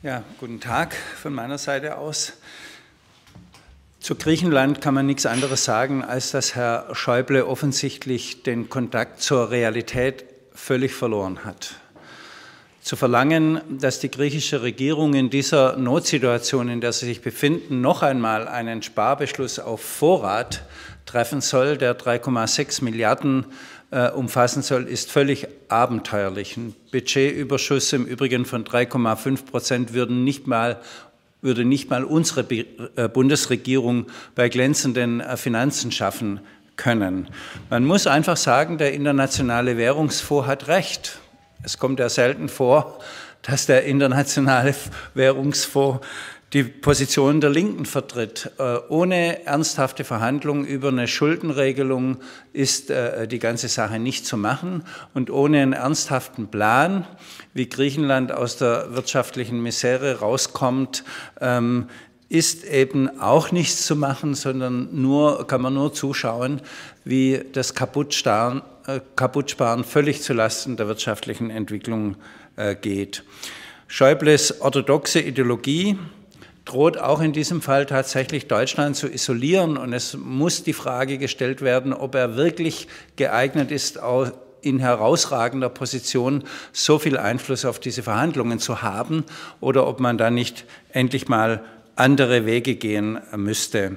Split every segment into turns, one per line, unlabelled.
Ja, guten Tag von meiner Seite aus. Zu Griechenland kann man nichts anderes sagen, als dass Herr Schäuble offensichtlich den Kontakt zur Realität völlig verloren hat. Zu verlangen, dass die griechische Regierung in dieser Notsituation, in der sie sich befinden, noch einmal einen Sparbeschluss auf Vorrat treffen soll, der 3,6 Milliarden umfassen soll, ist völlig abenteuerlich. Ein Budgetüberschuss im Übrigen von 3,5% würde nicht mal unsere Bundesregierung bei glänzenden Finanzen schaffen können. Man muss einfach sagen, der Internationale Währungsfonds hat recht. Es kommt ja selten vor, dass der Internationale Währungsfonds die Position der Linken vertritt. Ohne ernsthafte Verhandlungen über eine Schuldenregelung ist die ganze Sache nicht zu machen. Und ohne einen ernsthaften Plan, wie Griechenland aus der wirtschaftlichen Misere rauskommt, ist eben auch nichts zu machen, sondern kann man nur zuschauen, wie das Kaputtsparen völlig zulasten der wirtschaftlichen Entwicklung geht. Schäubles orthodoxe Ideologie droht auch in diesem Fall tatsächlich Deutschland zu isolieren. Und es muss die Frage gestellt werden, ob er wirklich geeignet ist, in herausragender Position so viel Einfluss auf diese Verhandlungen zu haben oder ob man da nicht endlich mal andere Wege gehen müsste.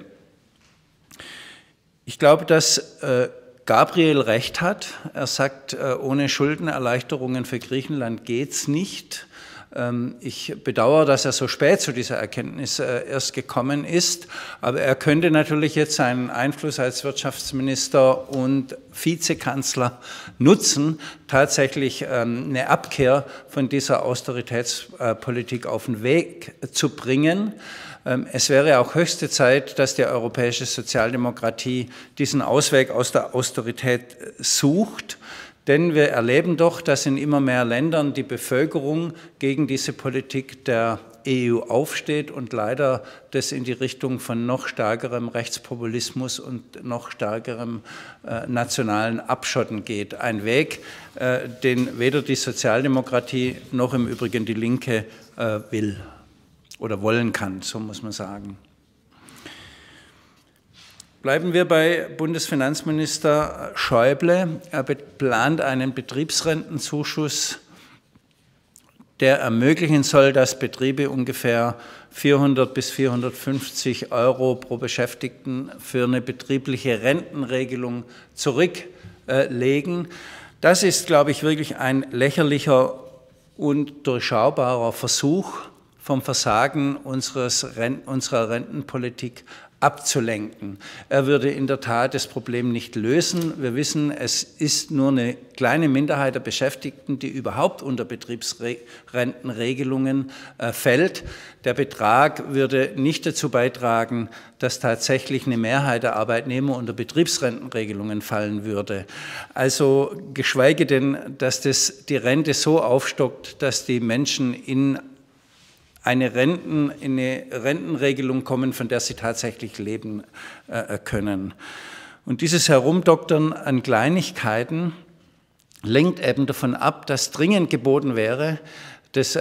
Ich glaube, dass Gabriel recht hat. Er sagt, ohne Schuldenerleichterungen für Griechenland geht es nicht. Ich bedauere, dass er so spät zu dieser Erkenntnis erst gekommen ist, aber er könnte natürlich jetzt seinen Einfluss als Wirtschaftsminister und Vizekanzler nutzen, tatsächlich eine Abkehr von dieser Austeritätspolitik auf den Weg zu bringen. Es wäre auch höchste Zeit, dass die europäische Sozialdemokratie diesen Ausweg aus der Austerität sucht. Denn wir erleben doch, dass in immer mehr Ländern die Bevölkerung gegen diese Politik der EU aufsteht und leider das in die Richtung von noch stärkerem Rechtspopulismus und noch stärkerem nationalen Abschotten geht. Ein Weg, den weder die Sozialdemokratie noch im Übrigen die Linke will oder wollen kann, so muss man sagen. Bleiben wir bei Bundesfinanzminister Schäuble. Er plant einen Betriebsrentenzuschuss, der ermöglichen soll, dass Betriebe ungefähr 400 bis 450 € pro Beschäftigten für eine betriebliche Rentenregelung zurücklegen. Das ist, glaube ich, wirklich ein lächerlicher und durchschaubarer Versuch, vom Versagen unserer Rentenpolitik abzulenken. Er würde in der Tat das Problem nicht lösen. Wir wissen, es ist nur eine kleine Minderheit der Beschäftigten, die überhaupt unter Betriebsrentenregelungen fällt. Der Betrag würde nicht dazu beitragen, dass tatsächlich eine Mehrheit der Arbeitnehmer unter Betriebsrentenregelungen fallen würde. Also geschweige denn, dass das die Rente so aufstockt, dass die Menschen in eine Rentenregelung kommen, von der sie tatsächlich leben können. Und dieses Herumdoktern an Kleinigkeiten lenkt eben davon ab, dass dringend geboten wäre, das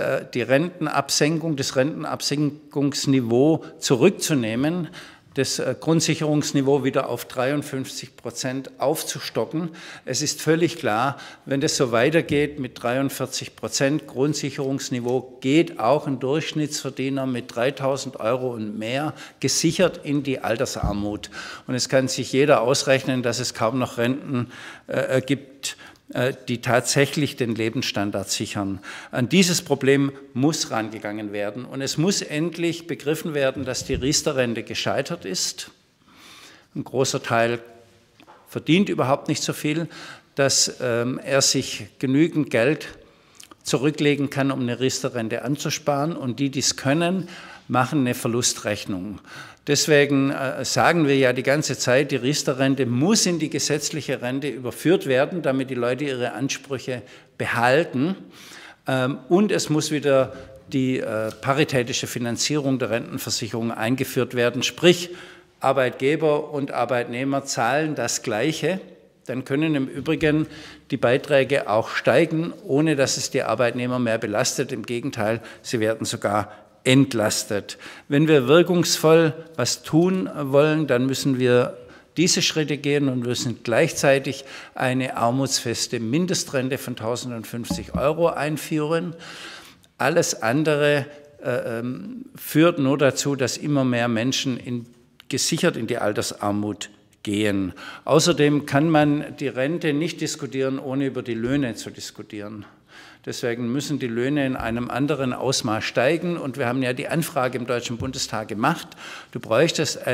Rentenabsenkungsniveau zurückzunehmen, das Grundsicherungsniveau wieder auf 53% aufzustocken. Es ist völlig klar, wenn das so weitergeht mit 43% Grundsicherungsniveau, geht auch ein Durchschnittsverdiener mit 3.000 € und mehr gesichert in die Altersarmut. Und es kann sich jeder ausrechnen, dass es kaum noch Renten gibt, die tatsächlich den Lebensstandard sichern. An dieses Problem muss rangegangen werden und es muss endlich begriffen werden, dass die Riester-Rente gescheitert ist. Ein großer Teil verdient überhaupt nicht so viel, dass er sich genügend Geld zurücklegen kann, um eine Riester-Rente anzusparen, und die, die es können, machen eine Verlustrechnung. Deswegen sagen wir ja die ganze Zeit, die Riester-Rente muss in die gesetzliche Rente überführt werden, damit die Leute ihre Ansprüche behalten. Und es muss wieder die paritätische Finanzierung der Rentenversicherung eingeführt werden. Sprich, Arbeitgeber und Arbeitnehmer zahlen das Gleiche Dann können im Übrigen die Beiträge auch steigen, ohne dass es die Arbeitnehmer mehr belastet. Im Gegenteil, sie werden sogar entlastet. Wenn wir wirkungsvoll was tun wollen, dann müssen wir diese Schritte gehen und müssen gleichzeitig eine armutsfeste Mindestrente von 1.050 € einführen. Alles andere führt nur dazu, dass immer mehr Menschen gesichert in die Altersarmut gehen. Außerdem kann man die Rente nicht diskutieren, ohne über die Löhne zu diskutieren. Deswegen müssen die Löhne in einem anderen Ausmaß steigen. Und wir haben ja die Anfrage im Deutschen Bundestag gemacht. Du bräuchtest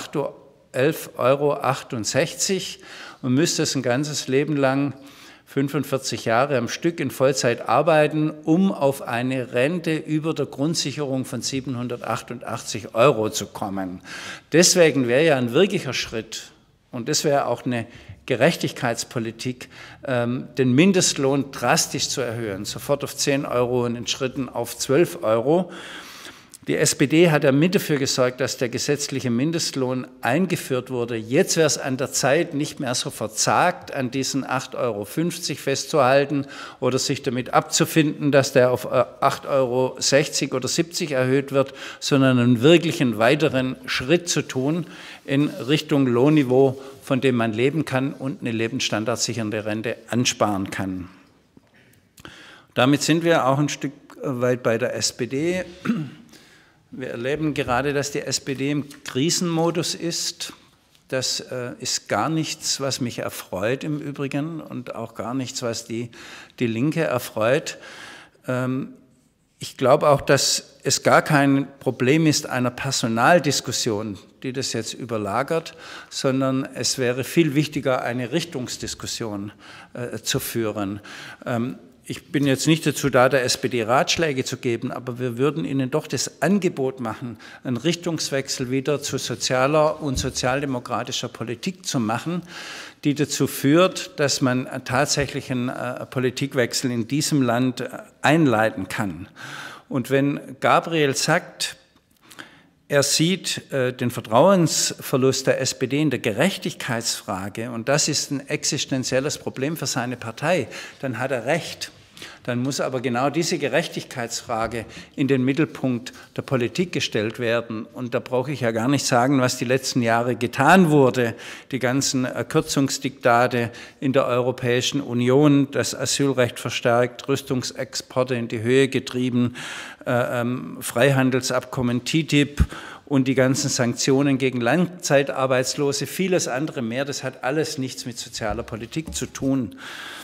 11,68 € und müsstest ein ganzes Leben lang 45 Jahre am Stück in Vollzeit arbeiten, um auf eine Rente über der Grundsicherung von 788 € zu kommen. Deswegen wäre ja ein wirklicher Schritt, und das wäre auch eine Gerechtigkeitspolitik, den Mindestlohn drastisch zu erhöhen, sofort auf 10 € und in Schritten auf 12 €. Die SPD hat ja mit dafür gesorgt, dass der gesetzliche Mindestlohn eingeführt wurde. Jetzt wäre es an der Zeit, nicht mehr so verzagt an diesen 8,50 € festzuhalten oder sich damit abzufinden, dass der auf 8,60 € oder 70 € erhöht wird, sondern einen wirklichen weiteren Schritt zu tun in Richtung Lohnniveau, von dem man leben kann und eine lebensstandardsichernde Rente ansparen kann. Damit sind wir auch ein Stück weit bei der SPD. Wir erleben gerade, dass die SPD im Krisenmodus ist. Das ist gar nichts, was mich erfreut im Übrigen und auch gar nichts, was die Linke erfreut. Ich glaube auch, dass es gar kein Problem ist einer Personaldiskussion, die das jetzt überlagert, sondern es wäre viel wichtiger, eine Richtungsdiskussion zu führen. Ich bin jetzt nicht dazu da, der SPD Ratschläge zu geben, aber wir würden Ihnen doch das Angebot machen, einen Richtungswechsel wieder zu sozialer und sozialdemokratischer Politik zu machen, die dazu führt, dass man tatsächlich einen Politikwechsel in diesem Land einleiten kann. Und wenn Gabriel sagt, er sieht den Vertrauensverlust der SPD in der Gerechtigkeitsfrage und das ist ein existenzielles Problem für seine Partei, dann hat er recht. Dann muss aber genau diese Gerechtigkeitsfrage in den Mittelpunkt der Politik gestellt werden. Und da brauche ich ja gar nicht sagen, was die letzten Jahre getan wurde. Die ganzen Kürzungsdiktate in der Europäischen Union, das Asylrecht verstärkt, Rüstungsexporte in die Höhe getrieben, Freihandelsabkommen TTIP und die ganzen Sanktionen gegen Langzeitarbeitslose, vieles andere mehr. Das hat alles nichts mit sozialer Politik zu tun.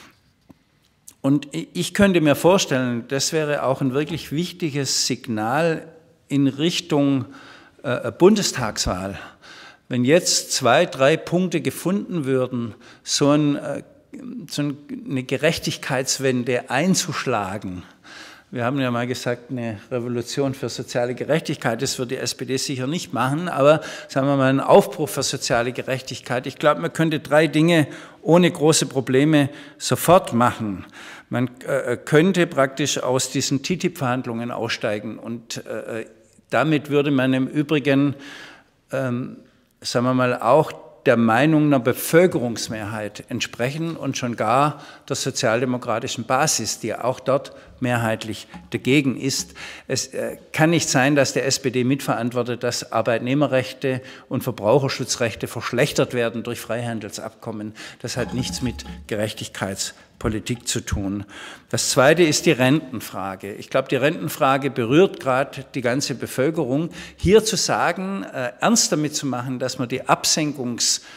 Und ich könnte mir vorstellen, das wäre auch ein wirklich wichtiges Signal in Richtung Bundestagswahl. Wenn jetzt 2, 3 Punkte gefunden würden, so eine Gerechtigkeitswende einzuschlagen. Wir haben ja mal gesagt, eine Revolution für soziale Gerechtigkeit, das wird die SPD sicher nicht machen, aber sagen wir mal einen Aufbruch für soziale Gerechtigkeit. Ich glaube, man könnte 3 Dinge ohne große Probleme sofort machen. Man könnte praktisch aus diesen TTIP-Verhandlungen aussteigen und damit würde man im Übrigen, sagen wir mal, auch der Meinung einer Bevölkerungsmehrheit entsprechen und schon gar der sozialdemokratischen Basis, die auch dort mehrheitlich dagegen ist. Es kann nicht sein, dass die SPD mitverantwortet, dass Arbeitnehmerrechte und Verbraucherschutzrechte verschlechtert werden durch Freihandelsabkommen. Das hat nichts mit Gerechtigkeitspolitik zu tun. Das Zweite ist die Rentenfrage. Ich glaube, die Rentenfrage berührt gerade die ganze Bevölkerung. Hier zu sagen, ernst damit zu machen, dass man die Absenkung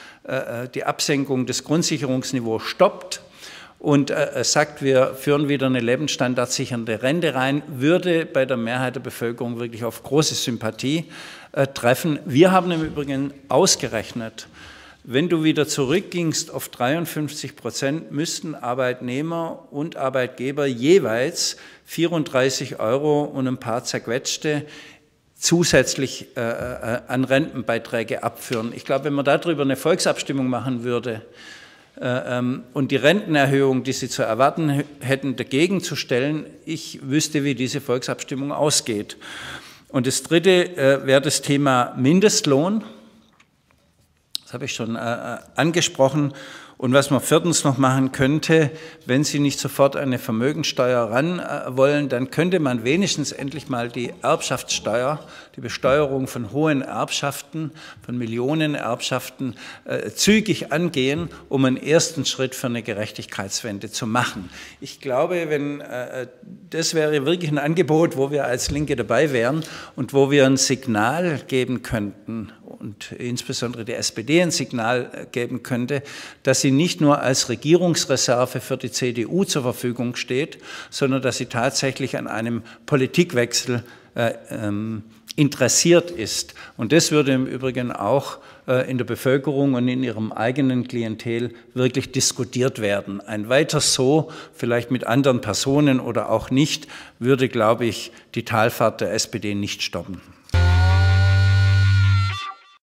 des Grundsicherungsniveaus stoppt und sagt, wir führen wieder eine lebensstandardsichernde Rente rein, würde bei der Mehrheit der Bevölkerung wirklich auf große Sympathie treffen. Wir haben im Übrigen ausgerechnet, wenn du wieder zurückgingst auf 53%, müssten Arbeitnehmer und Arbeitgeber jeweils 34 € und ein paar zerquetschte zusätzlich an Rentenbeiträge abführen. Ich glaube, wenn man darüber eine Volksabstimmung machen würde und die Rentenerhöhung, die Sie zu erwarten hätten, dagegen zu stellen, ich wüsste, wie diese Volksabstimmung ausgeht. Und das Dritte wäre das Thema Mindestlohn. Das Das habe ich schon angesprochen. Und was man viertens noch machen könnte, wenn Sie nicht sofort eine Vermögensteuer ran wollen, dann könnte man wenigstens endlich mal die Erbschaftssteuer, die Besteuerung von hohen Erbschaften, von Millionenerbschaften zügig angehen, um einen ersten Schritt für eine Gerechtigkeitswende zu machen. Ich glaube, das wäre wirklich ein Angebot, wo wir als Linke dabei wären und wo wir ein Signal geben könnten und insbesondere die SPD ein Signal geben könnte, dass sie nicht nur als Regierungsreserve für die CDU zur Verfügung steht, sondern dass sie tatsächlich an einem Politikwechsel interessiert ist. Und das würde im Übrigen auch in der Bevölkerung und in ihrem eigenen Klientel wirklich diskutiert werden. Ein weiter so, vielleicht mit anderen Personen oder auch nicht, würde, glaube ich, die Talfahrt der SPD nicht stoppen.